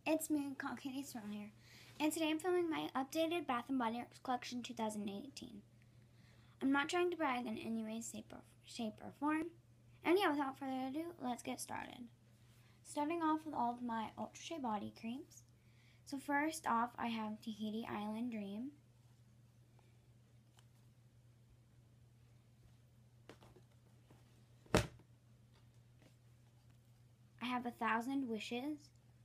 It's me, Katie Small here, and today I'm filming my updated Bath & Body Works collection 2018. I'm not trying to brag in any way, shape, or form. And yeah, without further ado, let's get started. Starting off with all of my Ultra Shea body creams. So first off, I have Tahiti Island Dream. I have 1,000 Wishes.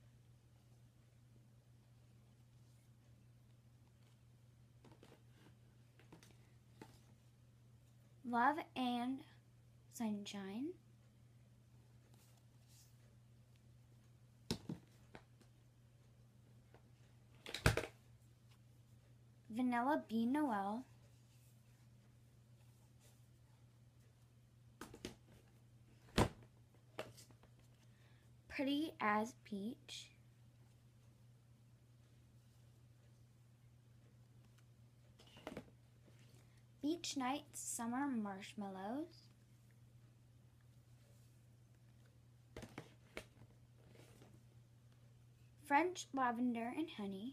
Love and Sunshine. Vanilla Bean Noel. Pretty as Peach. Beach Nights Summer Marshmallows. French Lavender and Honey.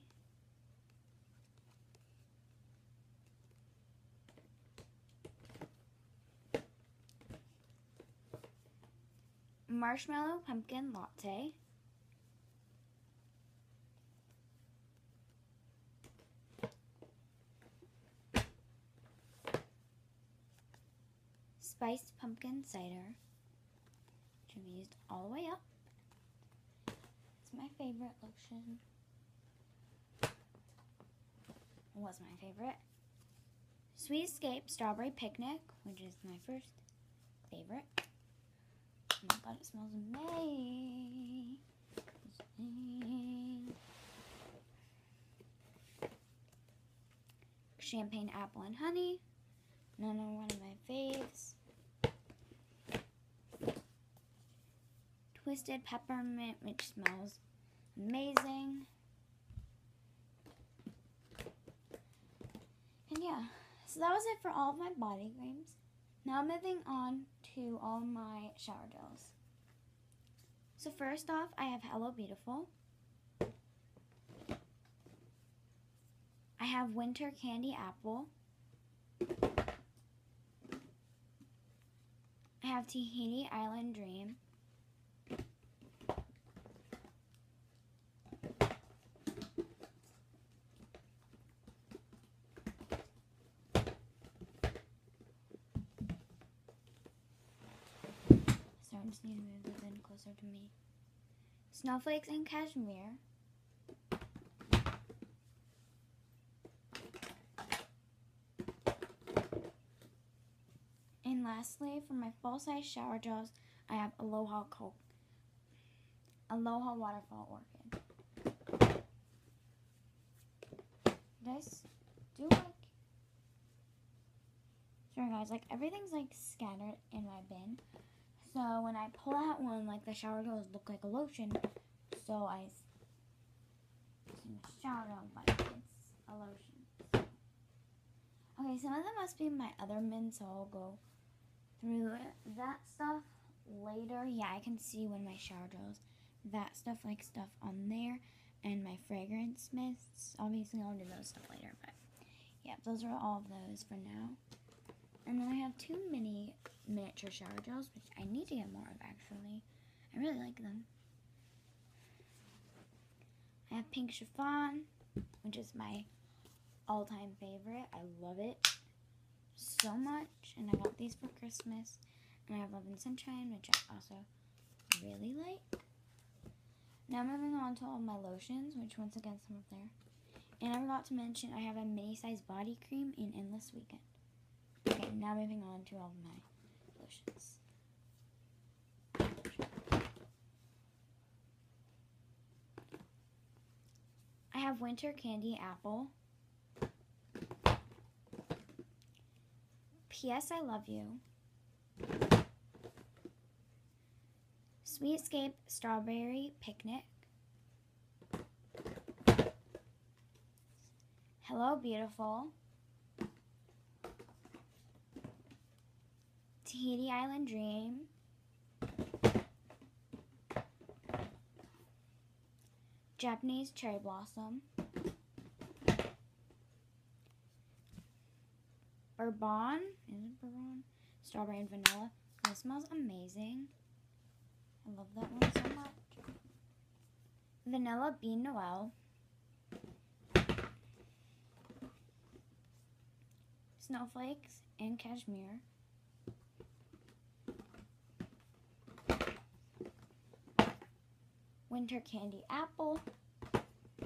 Marshmallow Pumpkin Latte. Spiced Pumpkin Cider, which I've used all the way up. It's my favorite lotion. It was my favorite. Sweet Escape Strawberry Picnic, which is my first favorite. Oh my god, it smells amazing. Champagne Apple and Honey, another one of my faves. Twisted Peppermint, which smells amazing. And yeah, so that was it for all of my body creams. Now moving on to all my shower gels. So first off, I have Hello Beautiful. I have Winter Candy Apple. I have Tahiti Island Dream. So I just need to move this in closer to me. Snowflakes and Cashmere. And lastly, for my full-size shower gels, I have Aloha Waterfall Orchid. Guys, sorry guys, everything's scattered in my bin. So when I pull out one, the shower gels look like a lotion. So I shower gel, but it's a lotion. Okay, some of them must be in my other bin, so I'll go through that stuff later. Yeah, I can see when my shower gels, that stuff, stuff on there, and my fragrance mists. Obviously, I'll do those stuff later, but yeah, those are all of those for now. And then I have two miniature shower gels, which I need to get more of, actually. I really like them. I have Pink Chiffon, which is my all-time favorite. I love it so much, and I got these for Christmas. And I have Love and Sunshine, which I also really like. Now moving on to all my lotions, which once again some up there. And I forgot to mention I have a mini-sized body cream in Endless Weekend. Okay, now moving on to all of my lotions. I have Winter Candy Apple. P.S. I Love You. Sweet Escape Strawberry Picnic. Hello Beautiful. Tahiti Island Dream. Japanese cherry blossom. Bourbon. Is it Bourbon? Strawberry and vanilla. It smells amazing. I love that one so much. Vanilla Bean Noel. Snowflakes and cashmere. Winter Candy Apple. I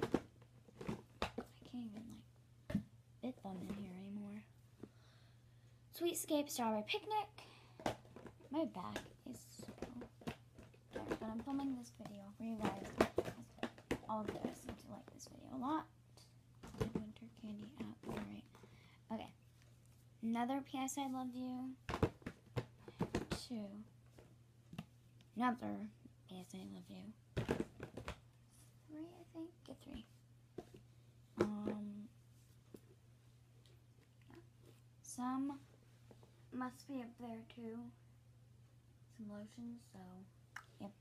can't even fit them in here anymore. Sweetscape Strawberry Picnic. My back is so tired, but I'm filming this video for you guys. All of this seem to like this video a lot. Winter Candy Apple, right? Okay. Another P.S. I Love You. 2. Another P.S. I Love You. 3, I think. Get 3. Some must be up there too. Some lotions, so yep.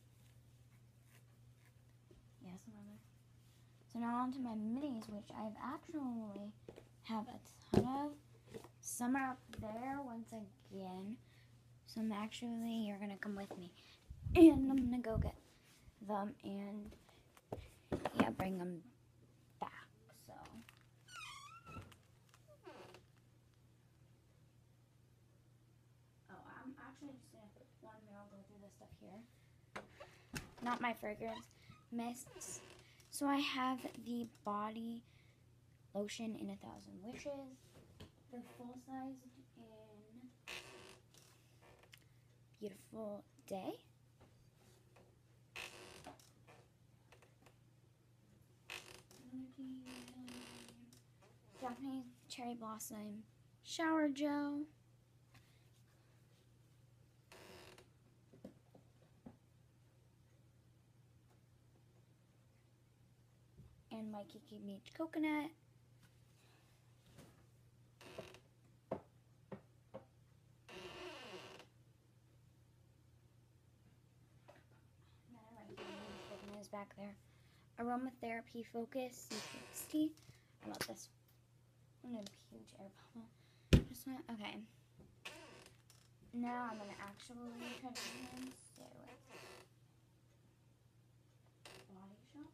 Yeah, some other. So now on to my minis, which I've actually have a ton of. Some are up there once again. Some actually, you're gonna come with me, and I'm gonna go get them and yeah, bring them back. So. I'm actually just gonna one minute. I'll go through this stuff here. Not my fragrance mists. So I have the body lotion in 1,000 Wishes, the full size in Beautiful Day. Japanese Cherry Blossom Shower Gel. And my Kiki Beach Coconut. Is back there. Aromatherapy Focus C60. I love this. I'm gonna huge air bubble. Just want, okay. Now I'm gonna actually try to stay with Body Shop.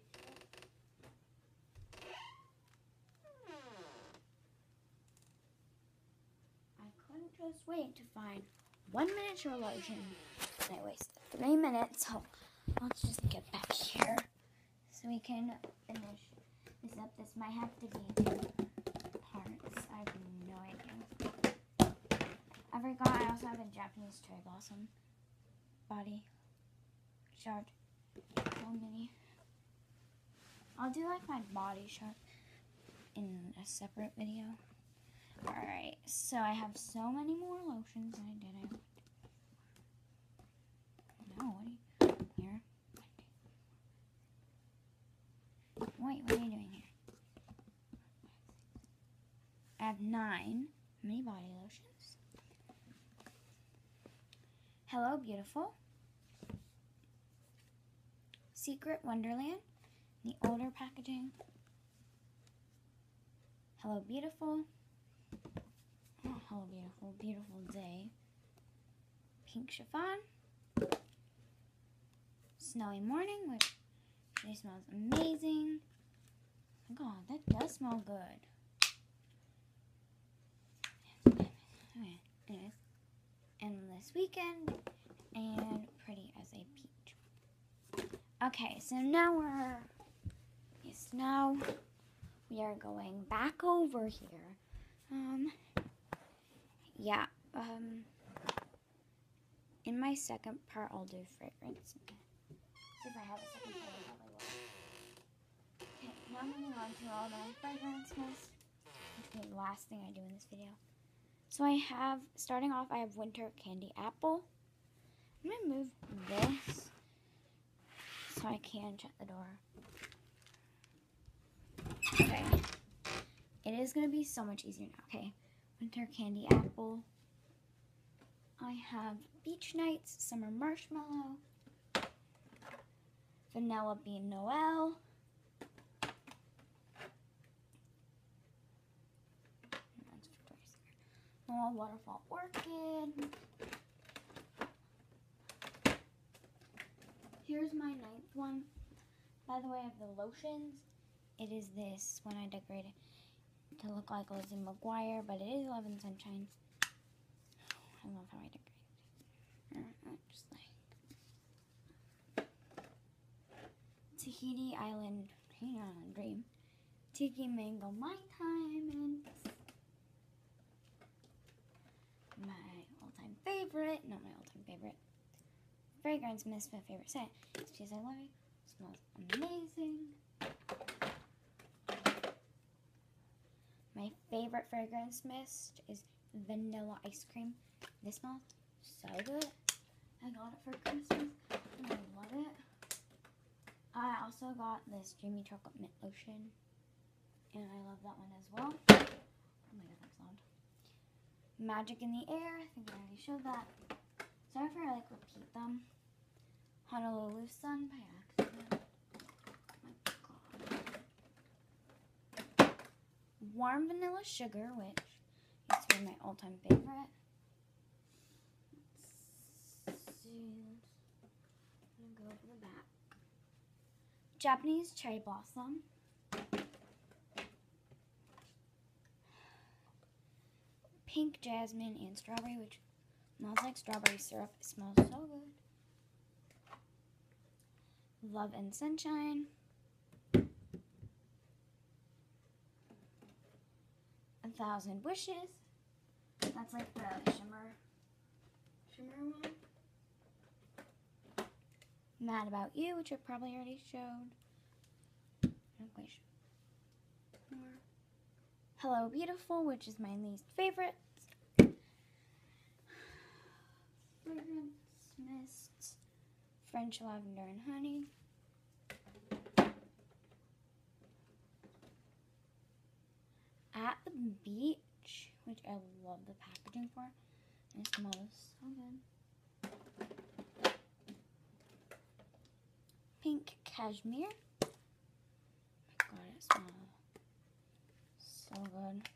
I couldn't just wait to find 1 miniature lotion. And I wasted 3 minutes, so let's just get back here so we can finish this up. This might have to be 2 parts. I have no idea. I forgot I also have a Japanese cherry blossom body shard. So many. I'll do like my body shard in a separate video. Alright, so I have so many more lotions than I did. No, what are you here? Wait, what are you doing here? I have 9 mini body lotions. Hello Beautiful. Secret Wonderland. The older packaging. Hello Beautiful. Oh, Hello Beautiful. Beautiful Day. Pink Chiffon. Snowy Morning, which really smells amazing. Oh my god, that does smell good. Okay, anyways. Endless Weekend and Pretty as a Peach. Okay, so now we are going back over here. Yeah, in my second part, I'll do fragrance. See if I have a second part, I probably will. Okay, now I'm moving on to all my fragrance mist, which will be the last thing I do in this video. So I have, starting off, I have Winter Candy Apple. I'm going to move this so I can shut the door. Okay. It is going to be so much easier now. Okay. Winter Candy Apple. I have Beach Nights Summer Marshmallow. Vanilla Bean Noel. That's Victoria's Secret. Noel Waterfall Orchid. Here's my 9th one. By the way, of the lotions, it is this when I decorate it to look like Lizzie McGuire, but it is Love and Sunshine. I love how I decorate it. Just like Tahiti Island Dream. Tiki Mango My Time, and my all-time favorite, not my all-time favorite, Fragrance Mist, my favorite scent. It's because I love it. It smells amazing. My favorite fragrance mist is Vanilla Ice Cream. This smells so good. I got it for Christmas and I love it. I also got this Dreamy Chocolate Mint Lotion and I love that one as well. Oh my god, that's loud. Magic in the Air. I think I already showed that. Sorry if I repeat them. Honolulu Sun by accident. Oh my god. Warm Vanilla Sugar, which used to be my all-time favorite. Let's see. I'm gonna go over the back. Japanese Cherry Blossom. Pink Jasmine and Strawberry, which smells like strawberry syrup. It smells so good. Love and Sunshine. 1,000 Wishes. That's like the shimmer one. Mad About You, which I probably already showed. Not quite sure. Hello Beautiful, which is my least favorite. Fragrance Mists. French Lavender and Honey. At the Beach, which I love the packaging for. And it smells so good. Pink Cashmere. Oh my god, it smells so good.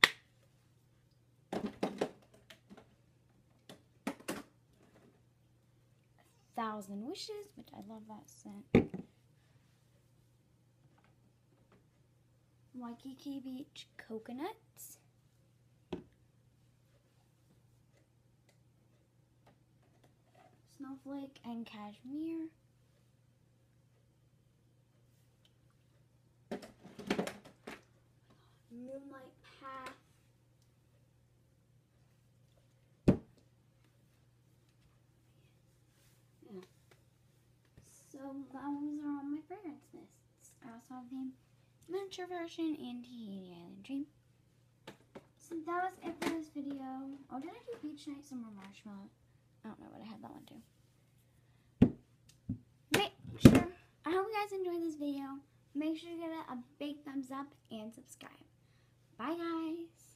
Thousand Wishes, which I love that scent. Waikiki Beach Coconuts. Snowflake and Cashmere. Moonlight Path. Yeah. So those are all my fragrance mists. I also have the miniature version and Tahiti Island Dream. So that was it for this video. Oh, did I do Beach Night Summer Marshmallow? I don't know, but I had that one too. Make sure, I hope you guys enjoyed this video. Make sure to give it a big thumbs up and subscribe. Bye guys.